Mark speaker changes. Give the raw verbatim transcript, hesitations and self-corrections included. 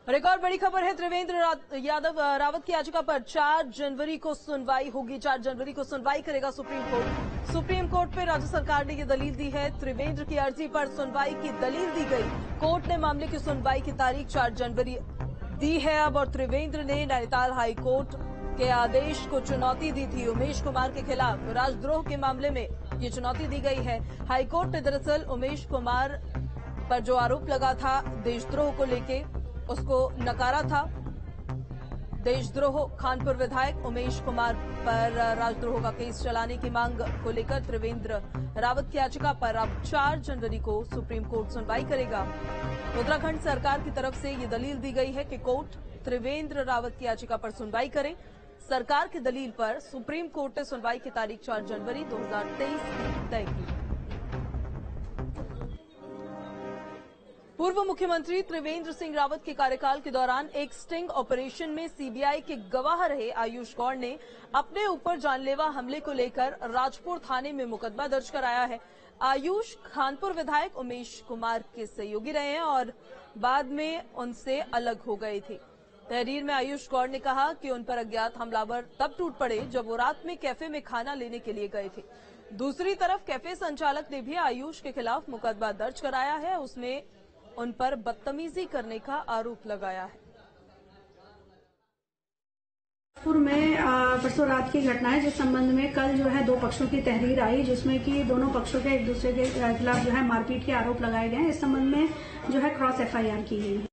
Speaker 1: और एक और बड़ी खबर है, त्रिवेंद्र यादव रावत की याचिका पर चार जनवरी को सुनवाई होगी। चार जनवरी को सुनवाई करेगा सुप्रीम कोर्ट। सुप्रीम कोर्ट पे राज्य सरकार ने ये दलील दी है। त्रिवेंद्र की अर्जी पर सुनवाई की दलील दी गई। कोर्ट ने मामले की सुनवाई की तारीख चार जनवरी दी है अब। और त्रिवेंद्र ने नैनीताल हाई कोर्ट के आदेश को चुनौती दी थी। उमेश कुमार के खिलाफ राजद्रोह के मामले में ये चुनौती दी गई है। हाईकोर्ट ने दरअसल उमेश कुमार पर जो आरोप लगा था देशद्रोह को लेके, उसको नकारा था। देशद्रोह खानपुर विधायक उमेश कुमार पर राजद्रोह का केस चलाने की मांग को लेकर त्रिवेंद्र रावत की याचिका पर अब चार जनवरी को सुप्रीम कोर्ट सुनवाई करेगा। उत्तराखंड सरकार की तरफ से ये दलील दी गई है कि कोर्ट त्रिवेंद्र रावत की याचिका पर सुनवाई करे। सरकार की दलील पर सुप्रीम कोर्ट ने सुनवाई की तारीख चार जनवरी दो हजार तेईस की तय की। पूर्व मुख्यमंत्री त्रिवेंद्र सिंह रावत के कार्यकाल के दौरान एक स्टिंग ऑपरेशन में सीबीआई के गवाह रहे आयुष गौड़ ने अपने ऊपर जानलेवा हमले को लेकर राजपुर थाने में मुकदमा दर्ज कराया है। आयुष खानपुर विधायक उमेश कुमार के सहयोगी रहे हैं और बाद में उनसे अलग हो गए थे। तहरीर में आयुष गौड़ ने कहा कि उन पर अज्ञात हमलावर तब टूट पड़े जब वो रात में कैफे में खाना लेने के लिए गए थे। दूसरी तरफ कैफे संचालक ने भी आयुष के खिलाफ मुकदमा दर्ज कराया है। उसमें उन पर बदतमीजी करने का आरोप लगाया है।
Speaker 2: पुर में परसों रात की घटना है, जिस संबंध में कल जो है दो पक्षों की तहरीर आई, जिसमें कि दोनों पक्षों के एक दूसरे के खिलाफ जो है मारपीट के आरोप लगाए गए हैं। इस संबंध में जो है क्रॉस एफआईआर की गई है।